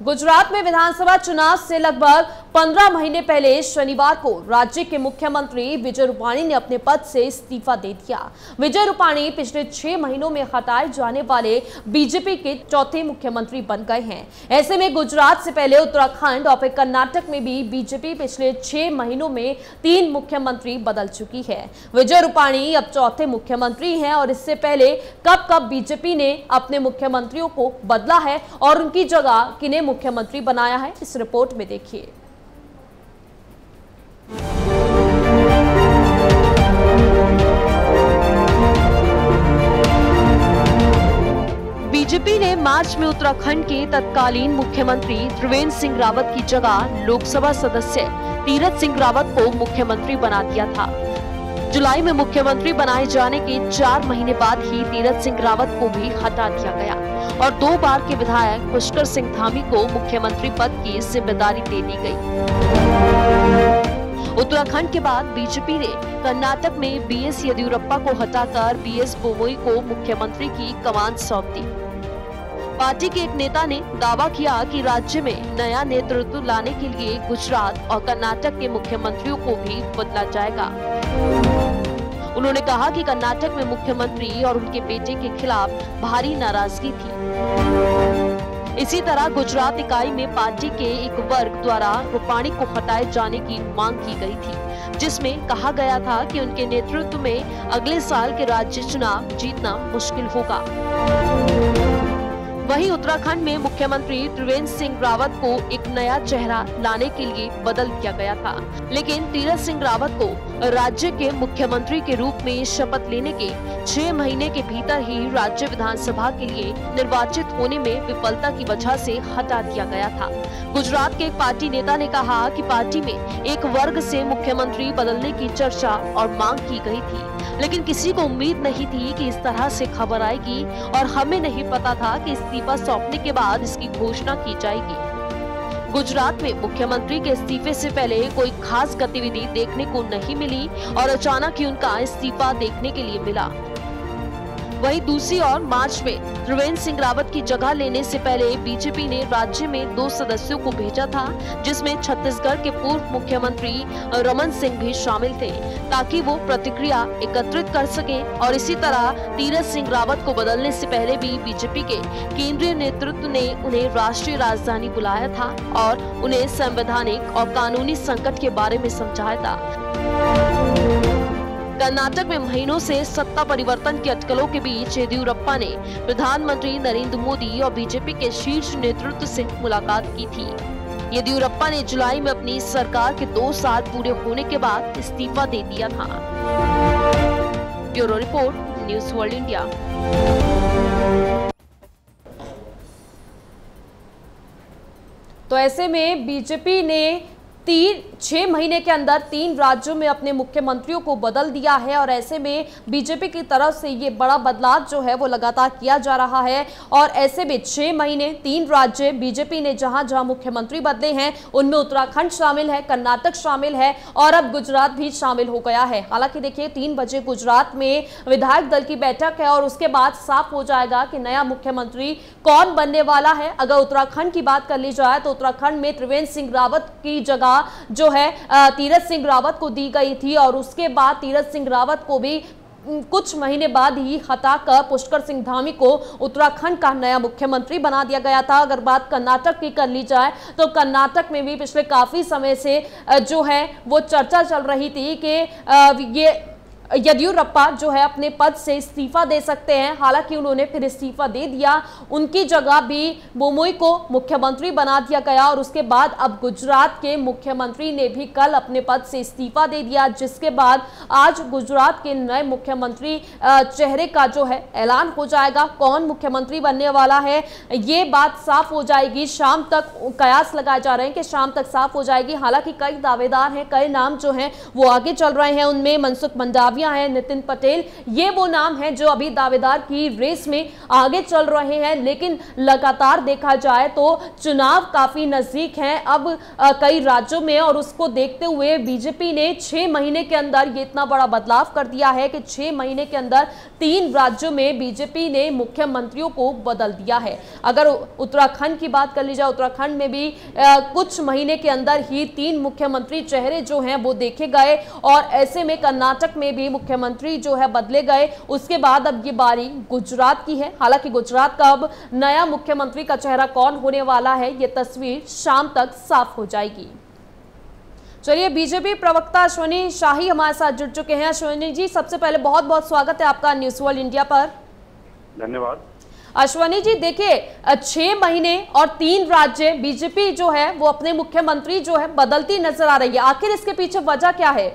गुजरात में विधानसभा चुनाव से लगभग 15 महीने पहले शनिवार को राज्य के मुख्यमंत्री विजय रूपाणी ने अपने पद से इस्तीफा दे दिया। विजय रूपाणी पिछले 6 महीनों में हटाए जाने वाले बीजेपी के चौथे मुख्यमंत्री बन गए हैं। ऐसे में गुजरात से पहले उत्तराखंड और फिर कर्नाटक में भी बीजेपी पिछले 6 महीनों में 3 मुख्यमंत्री बदल चुकी है। विजय रूपाणी अब चौथे मुख्यमंत्री हैं और इससे पहले कब कब बीजेपी ने अपने मुख्यमंत्रियों को बदला है और उनकी जगह किन्हें मुख्यमंत्री बनाया है, इस रिपोर्ट में देखिए। बीजेपी ने मार्च में उत्तराखंड के तत्कालीन मुख्यमंत्री त्रिवेंद्र सिंह रावत की जगह लोकसभा सदस्य तीरथ सिंह रावत को मुख्यमंत्री बना दिया था। जुलाई में मुख्यमंत्री बनाए जाने के 4 महीने बाद ही तीरथ सिंह रावत को भी हटा दिया गया और 2 बार के विधायक पुष्कर सिंह धामी को मुख्यमंत्री पद की जिम्मेदारी दे दी गई। उत्तराखंड के बाद बीजेपी ने कर्नाटक में बीएस येदियुरप्पा को हटाकर बीएस बोमोई को मुख्यमंत्री की कमान सौंप दी। पार्टी के एक नेता ने दावा किया कि राज्य में नया नेतृत्व लाने के लिए गुजरात और कर्नाटक के मुख्यमंत्रियों को भी बदला जाएगा। उन्होंने कहा कि कर्नाटक में मुख्यमंत्री और उनके बेटे के खिलाफ भारी नाराजगी थी। इसी तरह गुजरात इकाई में पार्टी के एक वर्ग द्वारा रूपाणी को हटाए जाने की मांग की गई थी, जिसमें कहा गया था कि उनके नेतृत्व में अगले साल के राज्य चुनाव जीतना मुश्किल होगा। वहीं उत्तराखंड में मुख्यमंत्री त्रिवेंद्र सिंह रावत को एक नया चेहरा लाने के लिए बदल दिया गया था, लेकिन तीरथ सिंह रावत को राज्य के मुख्यमंत्री के रूप में शपथ लेने के 6 महीने के भीतर ही राज्य विधानसभा के लिए निर्वाचित होने में विफलता की वजह से हटा दिया गया था। गुजरात के एक पार्टी नेता ने कहा कि पार्टी में एक वर्ग से मुख्यमंत्री बदलने की चर्चा और मांग की गई थी, लेकिन किसी को उम्मीद नहीं थी कि इस तरह से खबर आएगी और हमें नहीं पता था कि इस्तीफा सौंपने के बाद इसकी घोषणा की जाएगी। गुजरात में मुख्यमंत्री के इस्तीफे से पहले कोई खास गतिविधि देखने को नहीं मिली और अचानक ही उनका इस्तीफा देखने के लिए मिला। वहीं दूसरी ओर मार्च में त्रिवेंद्र सिंह रावत की जगह लेने से पहले बीजेपी ने राज्य में 2 सदस्यों को भेजा था, जिसमें छत्तीसगढ़ के पूर्व मुख्यमंत्री रमन सिंह भी शामिल थे, ताकि वो प्रतिक्रिया एकत्रित कर सके। और इसी तरह तीरथ सिंह रावत को बदलने से पहले भी बीजेपी के केंद्रीय नेतृत्व ने उन्हें राष्ट्रीय राजधानी बुलाया था और उन्हें संवैधानिक और कानूनी संकट के बारे में समझाया था। कर्नाटक में महीनों से सत्ता परिवर्तन की अटकलों के बीच येदियुरप्पा ने प्रधानमंत्री नरेंद्र मोदी और बीजेपी के शीर्ष नेतृत्व से मुलाकात की थी। येदियुरप्पा ने जुलाई में अपनी सरकार के 2 साल पूरे होने के बाद इस्तीफा दे दिया था। Bureau report, news world India. तो ऐसे में बीजेपी ने 6 महीने के अंदर 3 राज्यों में अपने मुख्यमंत्रियों को बदल दिया है और ऐसे में बीजेपी की तरफ से ये बड़ा बदलाव जो है वो लगातार किया जा रहा है। और ऐसे में 6 महीने 3 राज्य बीजेपी ने जहां जहां मुख्यमंत्री बदले हैं उनमें उत्तराखंड शामिल है, कर्नाटक शामिल है और अब गुजरात भी शामिल हो गया है। हालांकि देखिए 3 बजे गुजरात में विधायक दल की बैठक है और उसके बाद साफ हो जाएगा कि नया मुख्यमंत्री कौन बनने वाला है। अगर उत्तराखंड की बात कर ली जाए तो उत्तराखंड में त्रिवेंद्र सिंह रावत की जगह जो है तीरथ सिंह रावत को दी गई थी और उसके बाद तीरथ सिंह रावत को भी कुछ महीने बाद ही हटाकर पुष्कर सिंह धामी को उत्तराखंड का नया मुख्यमंत्री बना दिया गया था। अगर बात कर्नाटक की कर ली जाए तो कर्नाटक में भी पिछले काफी समय से जो है वो चर्चा चल रही थी कि ये येदियुरप्पा जो है अपने पद से इस्तीफा दे सकते हैं। हालांकि उन्होंने फिर इस्तीफा दे दिया, उनकी जगह भी बोमोई को मुख्यमंत्री बना दिया गया और उसके बाद अब गुजरात के मुख्यमंत्री ने भी कल अपने पद से इस्तीफा दे दिया, जिसके बाद आज गुजरात के नए मुख्यमंत्री चेहरे का जो है ऐलान हो जाएगा। कौन मुख्यमंत्री बनने वाला है ये बात साफ हो जाएगी शाम तक। कयास लगाए जा रहे हैं कि शाम तक साफ हो जाएगी। हालांकि कई दावेदार हैं, कई नाम जो हैं वो आगे चल रहे हैं। उनमें मनसुख मंडावी सिंघाविया हैं, नितिन पटेल, ये वो नाम हैं जो अभी दावेदार की रेस में आगे चल रहे हैं। लेकिन लगातार देखा जाए तो चुनाव काफी नजदीक हैं अब कई राज्यों में, और उसको देखते हुए बीजेपी ने 6 महीने के अंदर ये इतना बड़ा बदलाव कर दिया है कि 6 महीने के अंदर 3 राज्यों में बीजेपी ने मुख्यमंत्रियों को बदल दिया है। अगर उत्तराखंड की बात कर ली जाए, उत्तराखंड में भी कुछ महीने के अंदर ही 3 मुख्यमंत्री चेहरे जो हैं वो देखे गए, और ऐसे में कर्नाटक में भी मुख्यमंत्री जो है बदले गए। उसके बाद अब ये बारी गुजरात की है। हालांकि गुजरात का अब नया मुख्यमंत्री का चेहरा कौन होने वाला है, ये तस्वीर शाम तक साफ हो जाएगी। चलिए, बीजेपी प्रवक्ता अश्वनी शाही हमारे साथ जुड़ चुके हैं। अश्वनी जी, सबसे पहले बहुत बहुत स्वागत है आपका न्यूज़ वर्ल्ड इंडिया पर। धन्यवाद। अश्वनी जी, देखिए 6 महीने और 3 राज्य बीजेपी जो है वो अपने मुख्यमंत्री जो है बदलती नजर आ रही है, आखिर इसके पीछे वजह क्या है?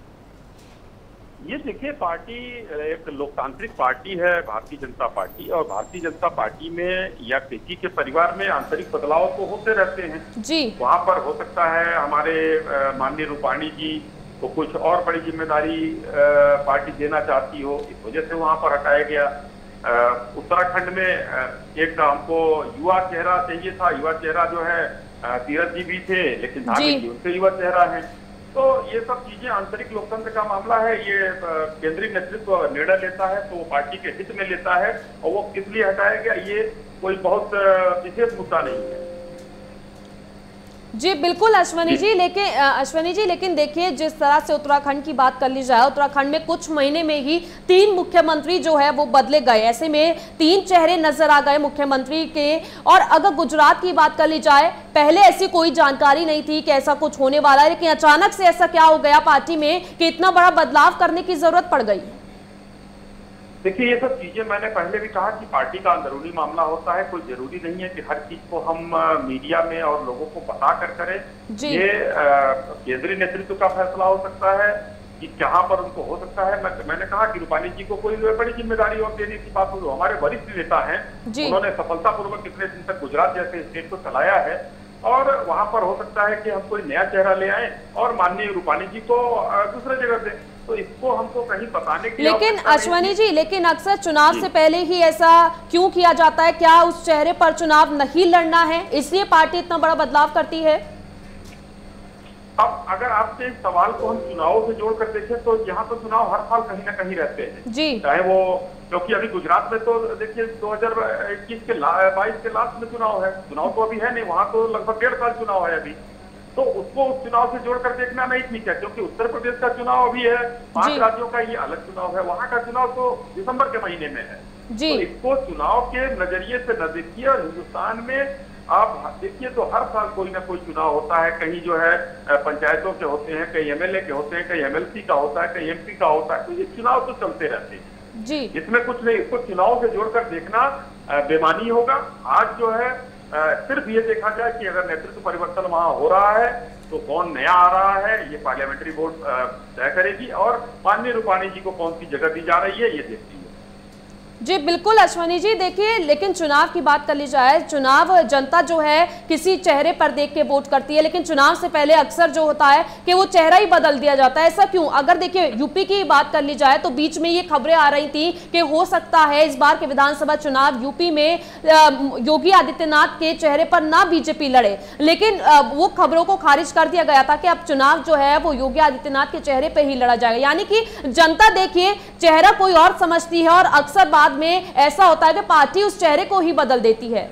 ये देखिए, पार्टी एक लोकतांत्रिक पार्टी है भारतीय जनता पार्टी, और भारतीय जनता पार्टी में या किसी के परिवार में आंतरिक बदलाव तो होते रहते हैं जी। वहां पर हो सकता है हमारे माननीय रूपाणी जी को कुछ और बड़ी जिम्मेदारी पार्टी देना चाहती हो, इस वजह से वहां पर हटाया गया। उत्तराखंड में एक हमको युवा चेहरा चाहिए था, युवा चेहरा जो है तीरथ जी भी थे, लेकिन धार्मिक जी उनके युवा चेहरा है। तो ये सब चीजें आंतरिक लोकतंत्र का मामला है, ये केंद्रीय नेतृत्व निर्णय लेता है तो वो पार्टी के हित में लेता है, और वो किस लिए हटाया गया ये कोई बहुत विशेष मुद्दा नहीं है। जी बिल्कुल अश्वनी जी, लेकिन देखिए जिस तरह से उत्तराखंड की बात कर ली जाए, उत्तराखंड में कुछ महीने में ही 3 मुख्यमंत्री जो है वो बदले गए, ऐसे में 3 चेहरे नजर आ गए मुख्यमंत्री के। और अगर गुजरात की बात कर ली जाए, पहले ऐसी कोई जानकारी नहीं थी कि ऐसा कुछ होने वाला है, लेकिन अचानक से ऐसा क्या हो गया पार्टी में कि इतना बड़ा बदलाव करने की जरूरत पड़ गई? देखिए, ये सब चीजें मैंने पहले भी कहा कि पार्टी का अंदरूनी मामला होता है, कोई जरूरी नहीं है कि हर चीज को हम मीडिया में और लोगों को बता कर करें। ये केंद्रीय नेतृत्व का फैसला हो सकता है कि कहां पर उनको हो सकता है। मैंने कहा कि रूपाणी जी को कोई बड़ी जिम्मेदारी और देने की बात हो, हमारे वरिष्ठ नेता हैं, उन्होंने सफलतापूर्वक इतने दिन तक गुजरात जैसे स्टेट को चलाया है, और वहां पर हो सकता है कि हम कोई नया चेहरा ले आए और माननीय रूपाणी जी को दूसरे जगह दें। तो इसको हमको कहीं बताने की, लेकिन अश्वनी जी, लेकिन अक्सर चुनाव से पहले ही ऐसा क्यों किया जाता है? क्या उस चेहरे पर चुनाव नहीं लड़ना है, इसलिए पार्टी इतना बड़ा बदलाव करती है? अब अगर आपके इस सवाल को हम चुनावों से जोड़कर देखें तो यहाँ तो चुनाव हर साल कहीं ना कहीं रहते हैं जी, चाहे वो, क्योंकि अभी गुजरात में तो देखिए 2021 के 22 के लास्ट में चुनाव है, चुनाव तो अभी है नहीं, वहां तो लगभग 1.5 साल चुनाव है अभी, तो उसको उस चुनाव से जोड़कर देखना नहीं ठीक है, क्योंकि उत्तर प्रदेश का चुनाव अभी है, 5 राज्यों का ये अलग चुनाव है, वहां का चुनाव तो दिसंबर के महीने में है जी। तो इसको चुनाव के नजरिए से न देखिए, और हिंदुस्तान में आप देखिए तो हर साल कोई ना कोई चुनाव होता है, कहीं जो है पंचायतों के होते हैं, कहीं एमएलए के होते हैं, कहीं एमएलसी का होता है, कहीं एमपी का होता है, तो ये चुनाव तो चलते रहते हैं जी, इसमें कुछ नहीं। इसको चुनाव से जोड़कर देखना बेमानी होगा। आज जो है सिर्फ ये देखा जाए कि अगर नेतृत्व परिवर्तन वहां हो रहा है तो कौन नया आ रहा है, ये पार्लियामेंट्री बोर्ड तय करेगी, और माननीय रूपाणी जी को कौन सी जगह दी जा रही है ये देखती है। जी बिल्कुल अश्वनी जी, देखिए लेकिन चुनाव की बात कर ली जाए, चुनाव जनता जो है किसी चेहरे पर देख के वोट करती है, लेकिन चुनाव से पहले अक्सर जो होता है कि वो चेहरा ही बदल दिया जाता है, ऐसा क्यों? अगर देखिए यूपी की बात कर ली जाए तो बीच में ये खबरें आ रही थी कि हो सकता है इस बार के विधानसभा चुनाव यूपी में योगी आदित्यनाथ के चेहरे पर ना बीजेपी लड़े, लेकिन वो खबरों को खारिज कर दिया गया था कि अब चुनाव जो है वो योगी आदित्यनाथ के चेहरे पर ही लड़ा जाएगा। यानी कि जनता देखिए चेहरा कोई और समझती है, और अक्सर बाद में ऐसा होता है कि पार्टी उस चेहरे को ही बदल देती है।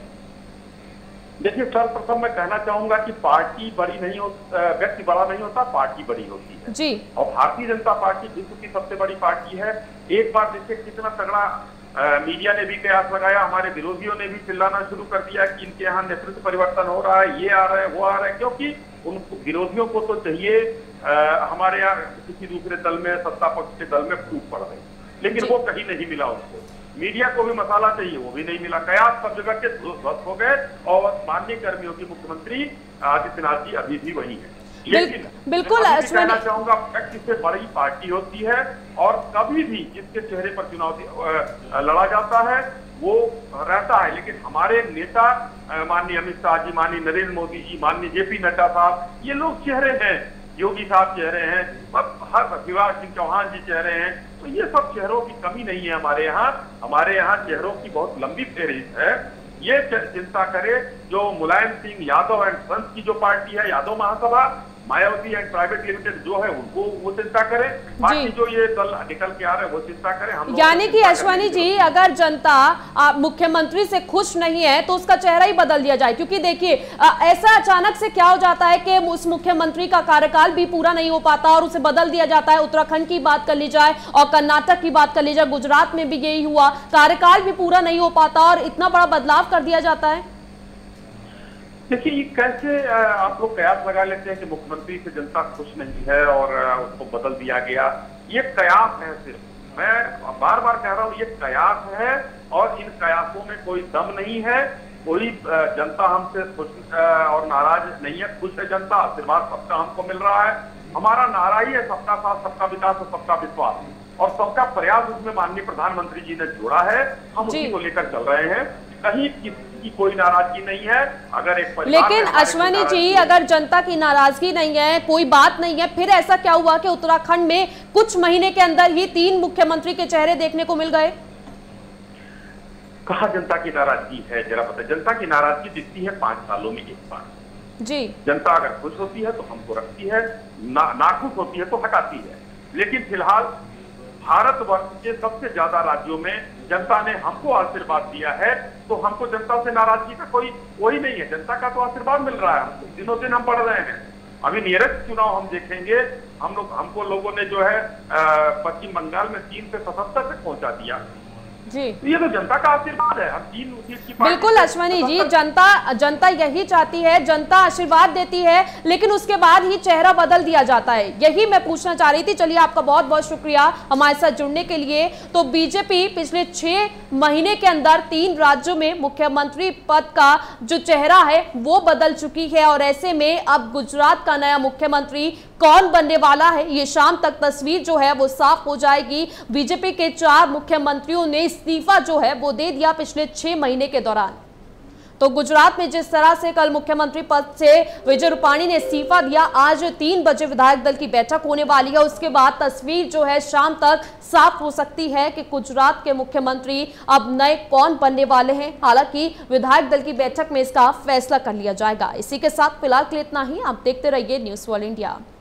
देखिए, सर्वप्रथम मैं कहना चाहूंगा कि पार्टी बड़ी नहीं होती, व्यक्ति बड़ा नहीं होता, पार्टी बड़ी होती है जी। और भारतीय जनता पार्टी विश्व की सबसे बड़ी पार्टी है। एक बार देखिए कितना तगड़ा मीडिया ने भी कयास लगाया, हमारे विरोधियों ने भी चिल्लाना शुरू कर दिया कि इनके यहाँ नेतृत्व परिवर्तन हो रहा है, ये आ रहा है, वो आ रहा है, क्योंकि उन विरोधियों को तो चाहिए हमारे यहाँ किसी दूसरे दल में, सत्ता पक्ष के दल में फूट पड़ रही, लेकिन वो कहीं नहीं मिला उनको। मीडिया को भी मसाला चाहिए, वो भी नहीं मिला, कयास सब जगह के ध्वस्त हो गए, और माननीय कर्मियों की मुख्यमंत्री आदित्यनाथ जी अभी भी वही है। लेकिन बिल्कुल कहना चाहूंगा इससे बड़ी पार्टी होती है, और कभी भी जिसके चेहरे पर चुनाव लड़ा जाता है वो रहता है, लेकिन हमारे नेता माननीय अमित शाह जी, माननीय नरेंद्र मोदी जी, माननीय जेपी नड्डा साहब, ये लोग चेहरे हैं, योगी साहब कह रहे हैं, शिवराज सिंह चौहान जी कह रहे हैं। तो ये सब चेहरों की कमी नहीं है हमारे यहाँ चेहरों की बहुत लंबी फहरिस्त है। ये चिंता करे जो मुलायम सिंह यादव एंड सन्स की जो पार्टी है, Yadav Mahasabha, Mayawati and private limited जो है उनको वो चिंता करें, बाकी जो ये दल निकल के आ रहे हैं वो चिंता करें। हम यानी कि अश्वनी जी, अगर जनता मुख्यमंत्री से खुश नहीं है तो उसका चेहरा ही बदल दिया जाए, क्योंकि देखिए ऐसा अचानक से क्या हो जाता है कि उस मुख्यमंत्री का कार्यकाल भी पूरा नहीं हो पाता और उसे बदल दिया जाता है। उत्तराखंड की बात कर ली जाए और कर्नाटक की बात कर ली जाए, गुजरात में भी यही हुआ, कार्यकाल भी पूरा नहीं हो पाता और इतना बड़ा बदलाव कर दिया जाता है। देखिए ये कैसे आप लोग कयास लगा लेते हैं कि मुख्यमंत्री से जनता खुश नहीं है और उसको बदल दिया गया। ये कयास है, सिर्फ मैं बार बार कह रहा हूँ, ये कयास है और इन कयासों में कोई दम नहीं है। कोई जनता हमसे खुश और नाराज नहीं है, खुश है जनता, आशीर्वाद सबका हमको मिल रहा है। हमारा नारा ही है सबका साथ, सबका विकास और सबका विश्वास, और सबका प्रयास उसमें माननीय प्रधानमंत्री जी ने जोड़ा है। हम उसी को लेकर चल रहे हैं, कहीं की कोई नाराजगी नहीं है। अगर एक लेकिन अश्वनी जी, अगर जनता की नाराजगी नहीं है, कोई बात नहीं है, फिर ऐसा क्या हुआ कि उत्तराखंड में कुछ महीने के अंदर ही 3 मुख्यमंत्री के चेहरे देखने को मिल गए? कहा जनता की नाराजगी है, जरा बताइए। जनता की नाराजगी दिखती है 5 सालों में एक बार जी। जनता अगर खुश होती है तो हमको रखती है, नाखुश होती है तो हटाती है। लेकिन फिलहाल भारतवर्ष के सबसे ज्यादा राज्यों में जनता ने हमको आशीर्वाद दिया है, तो हमको जनता से नाराजगी का कोई नहीं है। जनता का तो आशीर्वाद मिल रहा है, हमको दिनों दिन हम बढ़ रहे हैं। अभी नियरेस्ट चुनाव हम देखेंगे, हमको लोगों ने जो है पश्चिम बंगाल में 3 से 77 तक पहुंचा दिया जी। ये तो जनता का आशीर्वाद है। हम 3 सीट की बिल्कुल अश्वनी जी, जनता यही चाहती है, जनता आशीर्वाद देती है, लेकिन उसके बाद ही चेहरा बदल दिया जाता है। यही मैं पूछना चाह रही थी। चलिए, आपका बहुत बहुत शुक्रिया हमारे साथ जुड़ने के लिए। तो बीजेपी पिछले 6 महीने के अंदर 3 राज्यों में मुख्यमंत्री पद का जो चेहरा है वो बदल चुकी है, और ऐसे में अब गुजरात का नया मुख्यमंत्री कौन बनने वाला है, ये शाम तक तस्वीर जो है वो साफ हो जाएगी। बीजेपी के 4 मुख्यमंत्रियों ने इस्तीफा जो है वो दे दिया पिछले 6 महीने के दौरान। तो गुजरात में जिस तरह से कल मुख्यमंत्री पद से विजय रूपाणी ने इस्तीफा दिया, आज 3 बजे विधायक दल की बैठक होने वाली है। उसके बाद तस्वीर जो है शाम तक साफ हो सकती है कि गुजरात के मुख्यमंत्री अब नए कौन बनने वाले हैं। हालांकि विधायक दल की बैठक में इसका फैसला कर लिया जाएगा। इसी के साथ फिलहाल के लिए इतना ही। आप देखते रहिए न्यूज़ वर्ल्ड इंडिया।